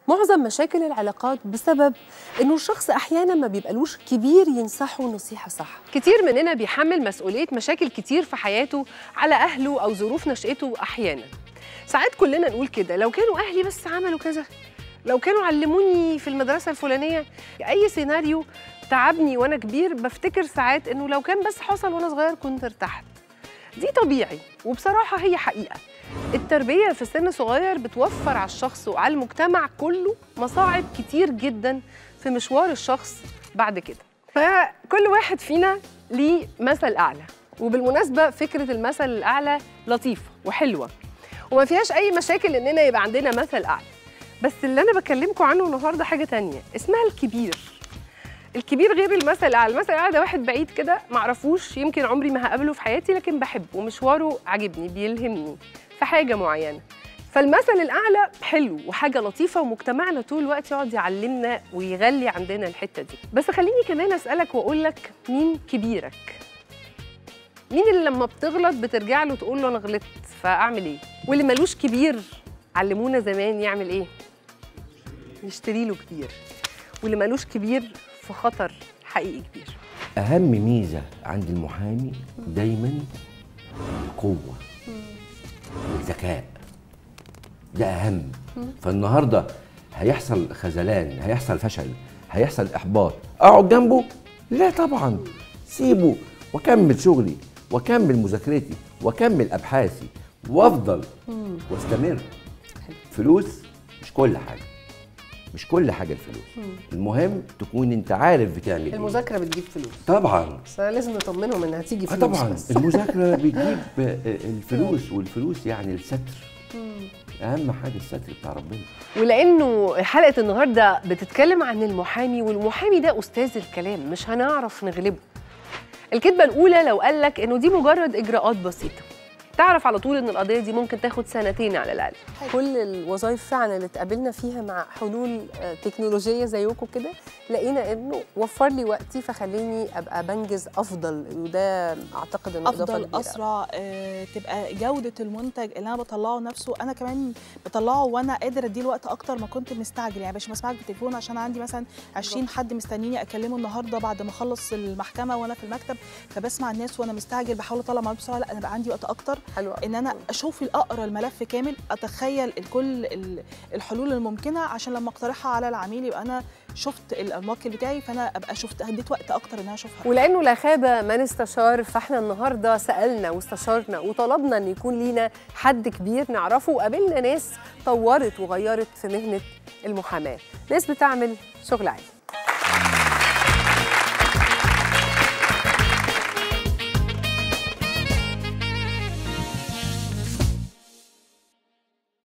معظم مشاكل العلاقات بسبب إنه الشخص أحياناً ما بيبقالوش كبير ينصحه نصيحة صح. كتير مننا بيحمل مسؤولية مشاكل كتير في حياته على أهله أو ظروف نشأته. أحياناً ساعات كلنا نقول كده، لو كانوا أهلي بس عملوا كذا، لو كانوا علموني في المدرسة الفلانية. أي سيناريو تعبني وأنا كبير بفتكر ساعات إنه لو كان بس حصل وأنا صغير كنت ارتحت. دي طبيعي، وبصراحة هي حقيقة. التربية في سن صغير بتوفر على الشخص وعلى المجتمع كله مصاعب كتير جدا في مشوار الشخص بعد كده. فكل واحد فينا ليه مثل أعلى، وبالمناسبة فكرة المثل الأعلى لطيفة وحلوة وما فيهاش أي مشاكل إننا يبقى عندنا مثل أعلى. بس اللي أنا بكلمكم عنه النهاردة حاجة تانية اسمها الكبير. الكبير غير المثل الأعلى. المثل الأعلى ده واحد بعيد كده معرفوش، يمكن عمري ما هقابله في حياتي، لكن بحبه ومشواره عاجبني بيلهمني في حاجة معينة. فالمثل الأعلى حلو وحاجة لطيفة، ومجتمعنا طول الوقت يقعد يعلمنا ويغلي عندنا الحتة دي. بس خليني كمان أسألك وأقول لك، مين كبيرك؟ مين اللي لما بتغلط بترجع له تقول له أنا غلطت فأعمل إيه؟ واللي ملوش كبير علمونا زمان يعمل إيه؟ يشتري له كبير. واللي ملوش كبير في خطر حقيقي كبير. أهم ميزة عند المحامي دايماً القوة والذكاء، ده أهم. فالنهاردة هيحصل خذلان، هيحصل فشل، هيحصل إحباط، أقعد جنبه؟ لا طبعاً، سيبه وأكمل شغلي وأكمل مذاكرتي وأكمل أبحاثي وأفضل واستمر. فلوس مش كل حاجة، مش كل حاجة الفلوس. المهم تكون انت عارف بتعمل ايه. المذاكرة بتجيب فلوس طبعا، بس لازم نطمنهم انها هتيجي فلوس. طبعا بس. المذاكرة بتجيب الفلوس، والفلوس يعني الستر. اهم حاجة الستر بتاع ربنا. ولانه حلقة النهاردة بتتكلم عن المحامي، والمحامي ده استاذ الكلام مش هنعرف نغلبه. الكذبة الأولى لو قالك إنه دي مجرد إجراءات بسيطة، تعرف على طول إن القضية دي ممكن تاخد سنتين على الأقل. كل الوظائف فعلا اللي اتقابلنا فيها مع حلول تكنولوجية زيكم كده، لقينا إنه وفر لي وقتي فخليني أبقى بنجز أفضل، وده أعتقد إنه إضافة كبيرة. أفضل، أسرع، تبقى جودة المنتج اللي أنا بطلعه نفسه أنا كمان بطلعه وأنا قادر أديله وقت أكتر ما كنت مستعجل. يعني مش بسمعك بالتليفون عشان عندي مثلا 20 حد مستنيني أكلمه النهارده بعد ما أخلص المحكمة وأنا في المكتب، فبسمع الناس وأنا مستعجل بحاول أطلع معلومات بسرعة. لا، أنا بقى عندي وقت أكتر ان انا اشوف اقرا الملف كامل، اتخيل كل الحلول الممكنه عشان لما اقترحها على العميل يبقى انا شفت الموكل بتاعي، فانا ابقى هديت وقت اكتر ان انا اشوفها. ولانه لا خاب من استشار، فاحنا النهارده سالنا واستشرنا وطلبنا ان يكون لينا حد كبير نعرفه، وقابلنا ناس طورت وغيرت في مهنه المحاماه، ناس بتعمل شغل عالي.